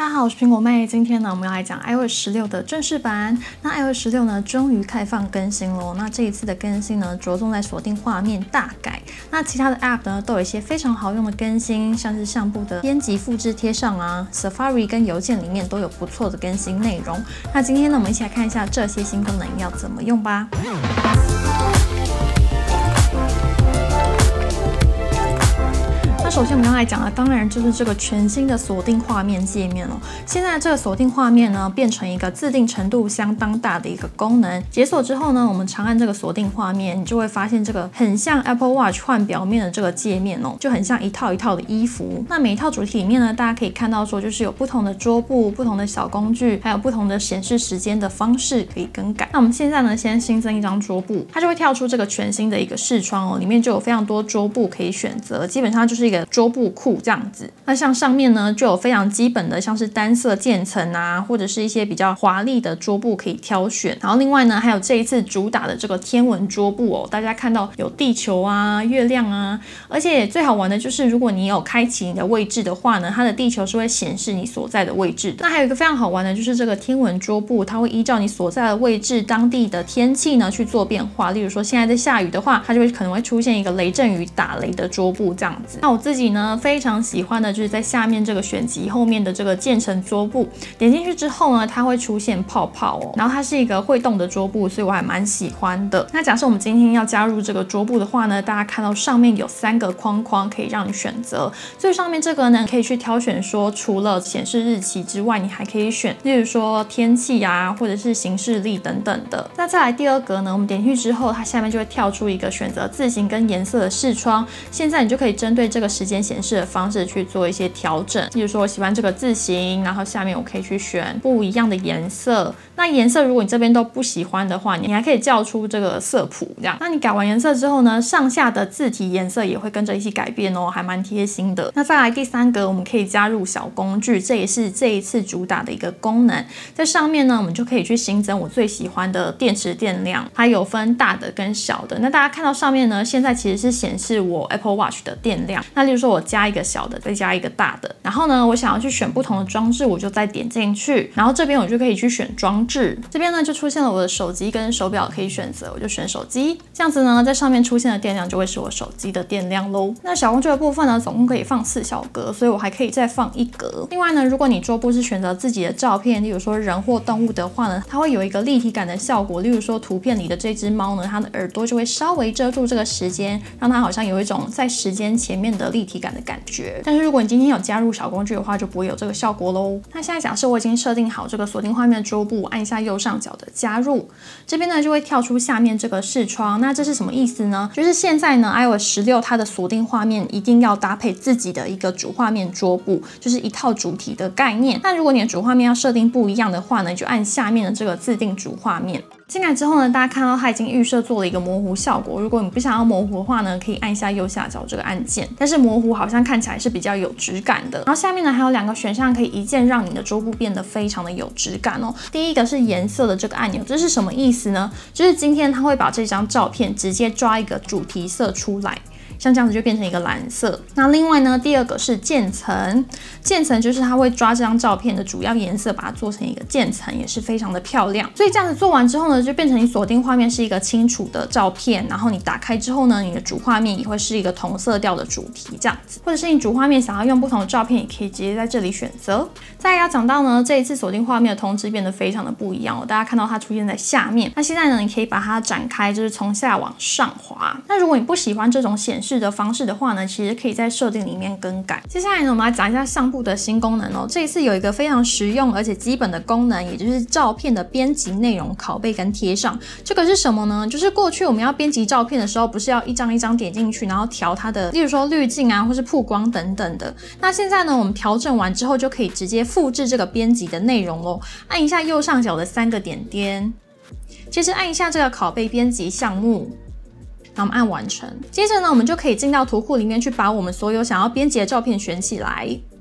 大家好，我是苹果妹。今天呢，我们要来讲 iOS 16的正式版。那 iOS 16呢，终于开放更新咯。那这一次的更新呢，着重在锁定画面大改。那其他的 App 呢，都有一些非常好用的更新，像是相簿的编辑、复制、贴上啊 ，Safari 跟邮件里面都有不错的更新内容。那今天呢，我们一起来看一下这些新功能要怎么用吧。首先我们要来讲的，当然就是这个全新的锁定画面界面了。现在这个锁定画面呢，变成一个自定程度相当大的一个功能。解锁之后呢，我们长按这个锁定画面，你就会发现这个很像 Apple Watch 换表面的这个界面哦，就很像一套一套的衣服。那每一套主题里面呢，大家可以看到说，就是有不同的桌布、不同的小工具，还有不同的显示时间的方式可以更改。那我们现在呢，先新增一张桌布，它就会跳出这个全新的一个视窗哦，里面就有非常多桌布可以选择，基本上就是一个桌布库这样子。那像上面呢就有非常基本的像是单色渐层啊，或者是一些比较华丽的桌布可以挑选。然后另外呢还有这一次主打的这个天文桌布哦，大家看到有地球啊、月亮啊，而且最好玩的就是如果你有开启你的位置的话呢，它的地球是会显示你所在的位置的。那还有一个非常好玩的就是这个天文桌布，它会依照你所在的位置、当地的天气呢去做变化。例如说现在在下雨的话，它就会可能会出现一个雷阵雨打雷的桌布这样子。那我自己呢非常喜欢的就是在下面这个选集后面的这个渐层桌布，点进去之后呢，它会出现泡泡哦，然后它是一个会动的桌布，所以我还蛮喜欢的。那假设我们今天要加入这个桌布的话呢，大家看到上面有3个框框可以让你选择。最上面这个呢，可以去挑选说，除了显示日期之外，你还可以选，例如说天气啊，或者是行事历等等的。那再来第2格呢，我们点进去之后，它下面就会跳出一个选择字型跟颜色的视窗。现在你就可以针对这个时间显示的方式去做一些调整，例如说我喜欢这个字型，然后下面我可以去选不一样的颜色。那颜色如果你这边都不喜欢的话，你还可以叫出这个色谱这样。那你改完颜色之后呢，上下的字体颜色也会跟着一起改变哦，还蛮贴心的。那再来第3格，我们可以加入小工具，这也是这一次主打的一个功能。在上面呢，我们就可以去新增我最喜欢的电池电量，它有分大的跟小的。那大家看到上面呢，现在其实是显示我 Apple Watch 的电量。那例如说我加一个小的，再加一个大的，然后呢，我想要去选不同的装置，我就再点进去，然后这边我就可以去选装置，这边呢就出现了我的手机跟手表可以选择，我就选手机。这样子呢，在上面出现的电量就会是我手机的电量咯。那小工具的部分呢，总共可以放4小格，所以我还可以再放1格。另外呢，如果你桌布是选择自己的照片，例如说人或动物的话呢，它会有一个立体感的效果。例如说图片里的这只猫呢，它的耳朵就会稍微遮住这个时间，让它好像有一种在时间前面的立体感的感觉。但是如果你今天有加入小工具的话，就不会有这个效果咯。那现在假设我已经设定好这个锁定画面的桌布，按一下右上角的加入，这边呢就会跳出下面这个视窗。那这是什么意思呢？就是现在呢 iOS 16它的锁定画面一定要搭配自己的一个主画面桌布，就是一套主题的概念。那如果你的主画面要设定不一样的话呢，你就按下面的这个自定主画面。进来之后呢，大家看到它已经预设做了一个模糊效果。如果你不想要模糊的话呢，可以按一下右下角这个按键。但是模糊好像看起来是比较有质感的。然后下面呢还有2个选项可以一键让你的桌布变得非常的有质感哦。第一个是颜色的这个按钮，这是什么意思呢？就是今天它会把这张照片直接抓一个主题色出来。像这样子就变成一个蓝色。那另外呢，第2个是渐层，渐层就是它会抓这张照片的主要颜色，把它做成一个渐层，也是非常的漂亮。所以这样子做完之后呢，就变成你锁定画面是一个清楚的照片，然后你打开之后呢，你的主画面也会是一个同色调的主题这样子。或者是你主画面想要用不同的照片，也可以直接在这里选择。再来要讲到呢，这一次锁定画面的通知变得非常的不一样哦，大家看到它出现在下面。那现在呢，你可以把它展开，就是从下往上滑。那如果你不喜欢这种显示的方式的话呢，其实可以在设定里面更改。接下来呢，我们来讲一下相簿的新功能哦。这一次有一个非常实用而且基本的功能，也就是照片的编辑内容拷贝跟贴上。这个是什么呢？就是过去我们要编辑照片的时候，不是要一张一张点进去，然后调它的，例如说滤镜啊，或是曝光等等的。那现在呢，我们调整完之后就可以直接复制这个编辑的内容咯。按一下右上角的3个点点，接着按一下这个拷贝编辑项目。然后我们按完成，接着呢，我们就可以进到图库里面去把我们所有想要编辑的照片选起来。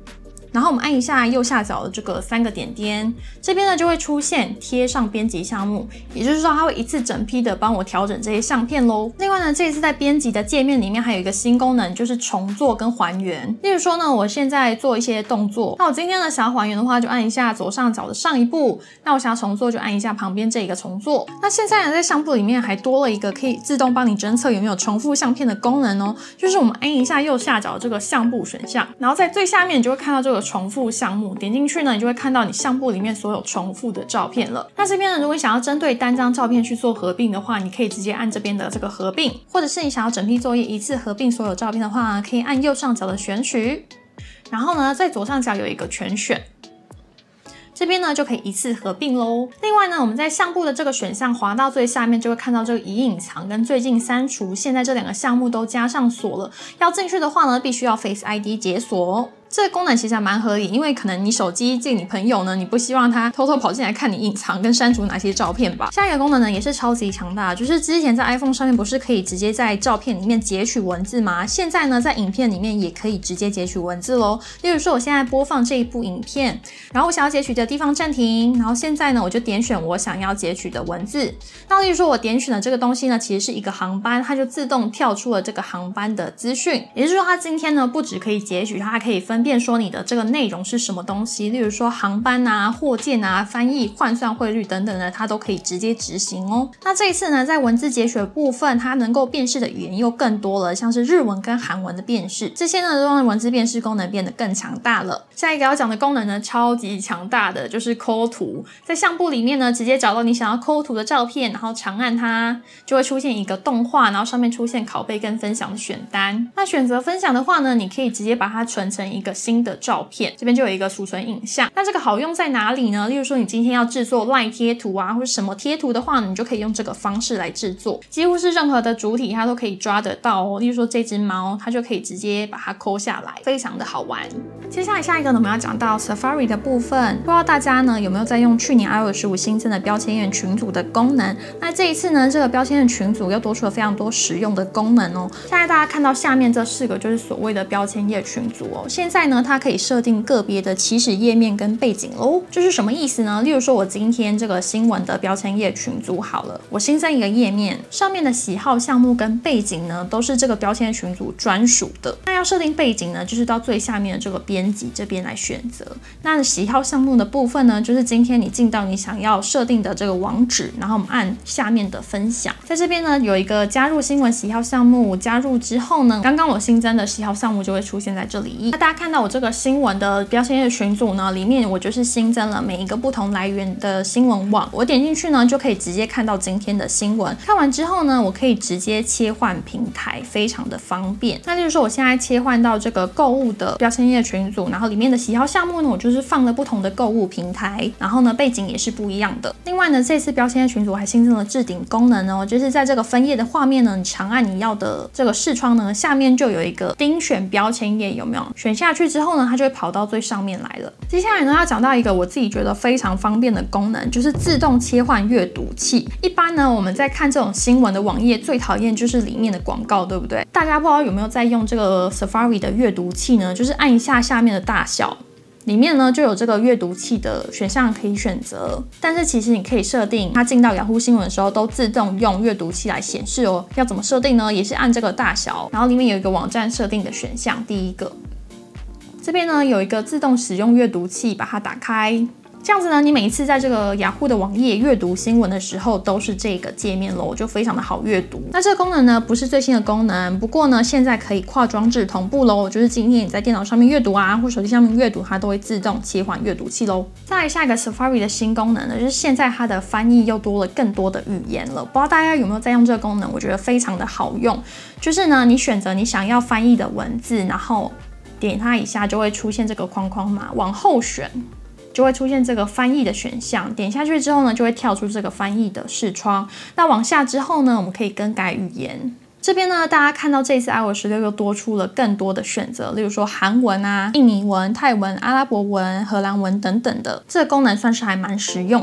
然后我们按一下右下角的这个3个点点，这边呢就会出现贴上编辑项目，也就是说它会一次整批的帮我调整这些相片咯。另外呢，这一次在编辑的界面里面还有一个新功能，就是重做跟还原。例如说呢，我现在做一些动作，那我今天呢想要还原的话，就按一下左上角的上一步，那我想要重做就按一下旁边这个重做。那现在呢，在相簿里面还多了一个可以自动帮你侦测有没有重复相片的功能哦，就是我们按一下右下角这个相簿选项，然后在最下面你就会看到这个重复项目，点进去呢，你就会看到你相簿里面所有重复的照片了。那这边呢，如果你想要针对单张照片去做合并的话，你可以直接按这边的这个合并，或者是你想要整批作业一次合并所有照片的话，可以按右上角的选取，然后呢，在左上角有一个全选。这边呢就可以一次合并咯。另外呢，我们在相簿的这个选项滑到最下面，就会看到这个已隐藏跟最近删除，现在这2个项目都加上锁了。要进去的话呢，必须要 Face ID 解锁。这个功能其实还蛮合理，因为可能你手机借你朋友呢，你不希望他偷偷跑进来看你隐藏跟删除哪些照片吧。下一个功能呢也是超级强大，就是之前在 iPhone 上面不是可以直接在照片里面截取文字吗？现在呢在影片里面也可以直接截取文字咯。例如说我现在播放这一部影片，然后我想要截取的地方暂停，然后现在呢我就点选我想要截取的文字。那例如说我点选的这个东西呢其实是一个航班，它就自动跳出了这个航班的资讯。也就是说它今天呢不只可以截取，它还可以分辨说你的这个内容是什么东西，例如说航班啊、货件啊、翻译、换算汇率等等的，它都可以直接执行哦。那这一次呢，在文字截取的部分，它能够辨识的语言又更多了，像是日文跟韩文的辨识，这些呢都让文字辨识功能变得更强大了。下一个要讲的功能呢，超级强大的就是抠图，在相簿里面呢，直接找到你想要抠图的照片，然后长按它，就会出现一个动画，然后上面出现拷贝跟分享的选单。那选择分享的话呢，你可以直接把它存成一个新的照片，这边就有一个储存影像。那这个好用在哪里呢？例如说你今天要制作 LINE 贴图啊，或者什么贴图的话呢，你就可以用这个方式来制作，几乎是任何的主体它都可以抓得到哦。例如说这只猫，它就可以直接把它抠下来，非常的好玩。接下来下一个呢，我们要讲到 Safari 的部分，不知道大家呢有没有在用去年 iOS 15新增的标签页群组的功能？那这一次呢，这个标签页群组又多出了非常多实用的功能哦。现在大家看到下面这4个就是所谓的标签页群组哦。现在呢，它可以设定个别的起始页面跟背景咯。这是什么意思呢？例如说我今天这个新闻的标签页群组好了，我新增一个页面，上面的喜好项目跟背景呢都是这个标签页群组专属的。那要设定背景呢，就是到最下面的这个编辑这边来选择。那喜好项目的部分呢，就是今天你进到你想要设定的这个网址，然后我们按下面的分享，在这边呢有一个加入新闻喜好项目，加入之后呢，刚刚我新增的喜好项目就会出现在这里。那大家看到我这个新闻的标签页群组呢，里面我就是新增了每一个不同来源的新闻网，我点进去呢就可以直接看到今天的新闻。看完之后呢，我可以直接切换平台，非常的方便。那例如说我现在切换到这个购物的标签页群组，然后里面的喜好项目呢，我就是放了不同的购物平台，然后呢背景也是不一样的。另外呢，这次标签页群组还新增了置顶功能哦，就是在这个分页的画面呢，你长按你要的这个视窗呢，下面就有一个钉选标签页，有没有？选下去之后呢，它就会跑到最上面来了。接下来呢，要讲到一个我自己觉得非常方便的功能，就是自动切换阅读器。一般呢，我们在看这种新闻的网页，最讨厌就是里面的广告，对不对？大家不知道有没有在用这个 Safari 的阅读器呢？就是按一下下面的大小，里面呢就有这个阅读器的选项可以选择，但是其实你可以设定它进到雅虎新闻的时候都自动用阅读器来显示哦。要怎么设定呢？也是按这个大小，然后里面有一个网站设定的选项，第一个这边呢有一个自动使用阅读器，把它打开。这样子呢，你每一次在这个雅虎的网页阅读新闻的时候，都是这个界面咯，就非常的好阅读。那这个功能呢，不是最新的功能，不过呢，现在可以跨装置同步咯，就是今天你在电脑上面阅读啊，或手机上面阅读，它都会自动切换阅读器咯。再来下一个 Safari 的新功能呢，就是现在它的翻译又多了更多的语言了。不知道大家有没有在用这个功能？我觉得非常的好用。就是呢，你选择你想要翻译的文字，然后点它一下就会出现这个框框嘛，往后选。就会出现这个翻译的选项，点下去之后呢，就会跳出这个翻译的视窗。那往下之后呢，我们可以更改语言。这边呢，大家看到这次 iOS 16又多出了更多的选择，例如说韩文啊、印尼文、泰文、阿拉伯文、荷兰文等等的，这个功能算是还蛮实用的。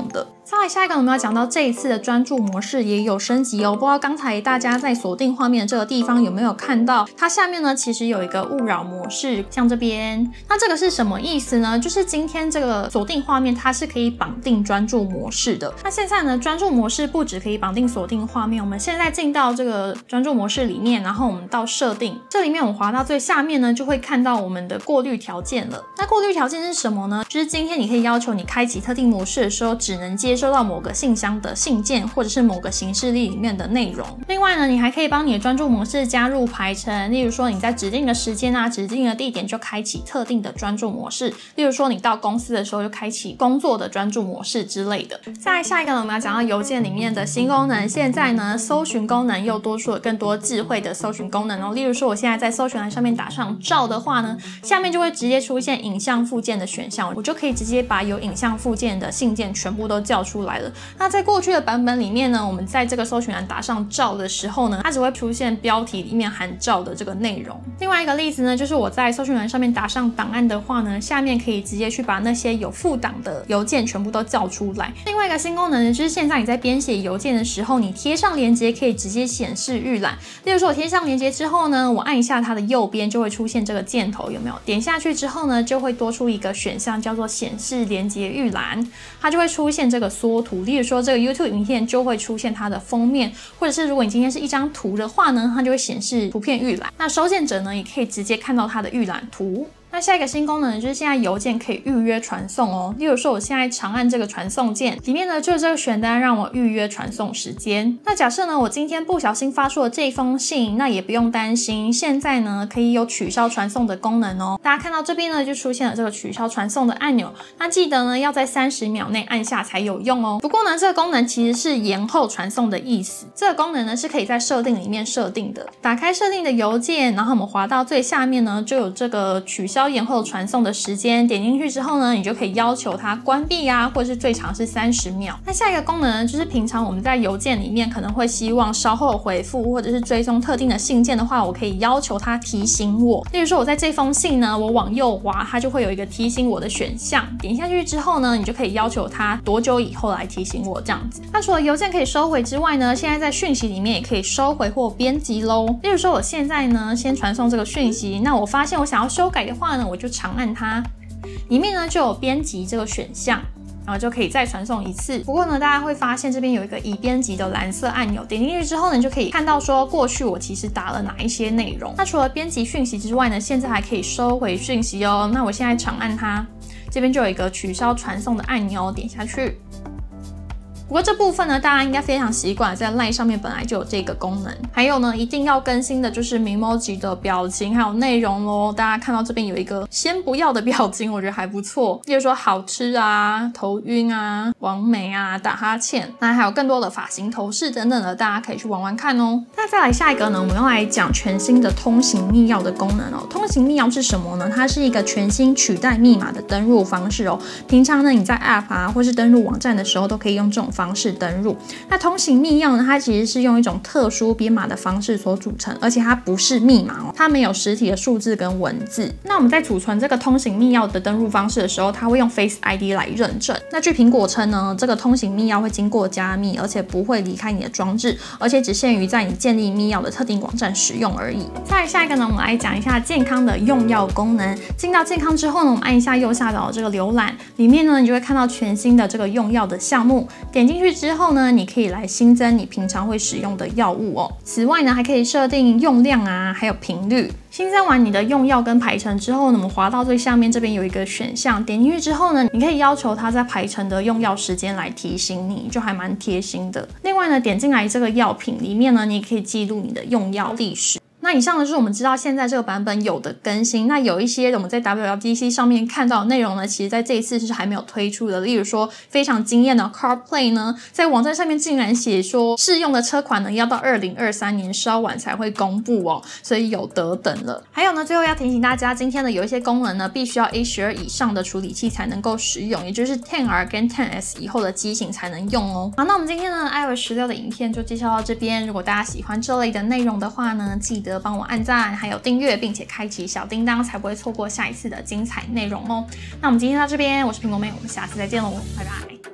再来下一个，我们要讲到这一次的专注模式也有升级哦。不知道刚才大家在锁定画面的这个地方有没有看到，它下面呢其实有一个勿扰模式，像这边。那这个是什么意思呢？就是今天这个锁定画面它是可以绑定专注模式的。那现在呢，专注模式不只可以绑定锁定画面，我们现在进到这个专注模式里面，然后我们到设定，这里面我们滑到最下面呢，就会看到我们的过滤条件了。那过滤条件是什么呢？就是今天你可以要求你开启特定模式的时候，只能接收到某个信箱的信件或者是某个行事历里面的内容。另外呢，你还可以帮你的专注模式加入排程，例如说你在指定的时间啊、指定的地点就开启特定的专注模式，例如说你到公司的时候就开启工作的专注模式之类的。再来下一个呢，我们要讲到邮件里面的新功能。现在呢，搜寻功能又多出了更多智慧的搜寻功能哦。例如说我现在在搜寻栏上面打上照的话呢，下面就会直接出现影像附件的选项，我就可以直接把有影像附件的信件全部都叫出来了。那在过去的版本里面呢，我们在这个搜寻栏打上照的时候呢，它只会出现标题里面含照的这个内容。另外一个例子呢，就是我在搜寻栏上面打上档案的话呢，下面可以直接去把那些有附档的邮件全部都叫出来。另外一个新功能呢，就是现在你在编写邮件的时候，你贴上连结可以直接显示预览。例如说我贴上连结之后呢，我按一下它的右边就会出现这个箭头，有没有？点下去之后呢，就会多出一个选项叫做显示连结预览，它就会出现这个缩图。例如说这个 YouTube 影片就会出现它的封面，或者是如果你今天是一张图的话呢，它就会显示图片预览。那收件者呢，也可以直接看到它的预览图。那下一个新功能就是现在邮件可以预约传送哦。例如说我现在长按这个传送键，里面呢就有这个选单让我预约传送时间。那假设呢我今天不小心发出了这封信，那也不用担心，现在呢可以有取消传送的功能哦。大家看到这边呢就出现了这个取消传送的按钮，那记得呢要在30秒内按下才有用哦。不过呢这个功能其实是延后传送的意思，这个功能呢是可以在设定里面设定的。打开设定的邮件，然后我们滑到最下面呢就有这个取消延后传送的时间，点进去之后呢，你就可以要求它关闭啊，或者是最长是30秒。那下一个功能呢，就是平常我们在邮件里面可能会希望稍后回复或者是追踪特定的信件的话，我可以要求它提醒我。例如说我在这封信呢，我往右滑，它就会有一个提醒我的选项，点下去之后呢，你就可以要求它多久以后来提醒我这样子。那除了邮件可以收回之外呢，现在在讯息里面也可以收回或编辑咯。例如说我现在呢先传送这个讯息，那我发现我想要修改的话呢，我就长按它，里面呢就有编辑这个选项，然后就可以再传送一次。不过呢，大家会发现这边有一个已编辑的蓝色按钮，点进去之后呢，你就可以看到说过去我其实打了哪一些内容。那除了编辑讯息之外呢，现在还可以收回讯息哦。那我现在长按它，这边就有一个取消传送的按钮，点下去。不过这部分呢，大家应该非常习惯，在 LINE 上面本来就有这个功能。还有呢，一定要更新的就是 Memoji 的表情还有内容咯。大家看到这边有一个先不要的表情，我觉得还不错，例如说好吃啊、头晕啊、完美啊、打哈欠，那还有更多的发型头饰等等的，大家可以去玩玩看哦。那再来下一个呢，我们要来讲全新的通行密钥的功能哦。通行密钥是什么呢？它是一个全新取代密码的登入方式哦。平常呢，你在 App 啊或是登入网站的时候，都可以用这种方式登入。那通行密钥呢，它其实是用一种特殊编码的方式所组成，而且它不是密码哦，它没有实体的数字跟文字。那我们在储存这个通行密钥的登入方式的时候，它会用 Face ID 来认证。那据苹果称呢，这个通行密钥会经过加密，而且不会离开你的装置，而且只限于在你建立密钥的特定网站使用而已。再来下一个呢，我们来讲一下健康的用药功能。进到健康之后呢，我们按一下右下角的这个浏览，里面呢你就会看到全新的这个用药的项目。点进去之后呢，你可以来新增你平常会使用的药物哦。此外呢，还可以设定用量啊，还有频率。新增完你的用药跟排程之后呢，我们滑到最下面这边有一个选项，点进去之后呢，你可以要求它在排程的用药时间来提醒你，就还蛮贴心的。另外呢，点进来这个药品里面呢，你也可以记录你的用药历史。那以上呢就是我们知道现在这个版本有的更新，那有一些我们在 WWDC 上面看到的内容呢，其实在这一次是还没有推出的。例如说非常惊艳的 CarPlay 呢，在网站上面竟然写说适用的车款呢要到2023年稍晚才会公布哦，所以有得等了。还有呢，最后要提醒大家，今天的有一些功能呢必须要 A12 以上的处理器才能够使用，也就是 10R 跟 10S 以后的机型才能用哦。好，那我们今天呢 iOS 16的影片就介绍到这边。如果大家喜欢这类的内容的话呢，记得帮我按赞，还有订阅，并且开启小叮当，才不会错过下一次的精彩内容哦。那我们今天到这边，我是苹果妹，我们下次再见喽，拜拜。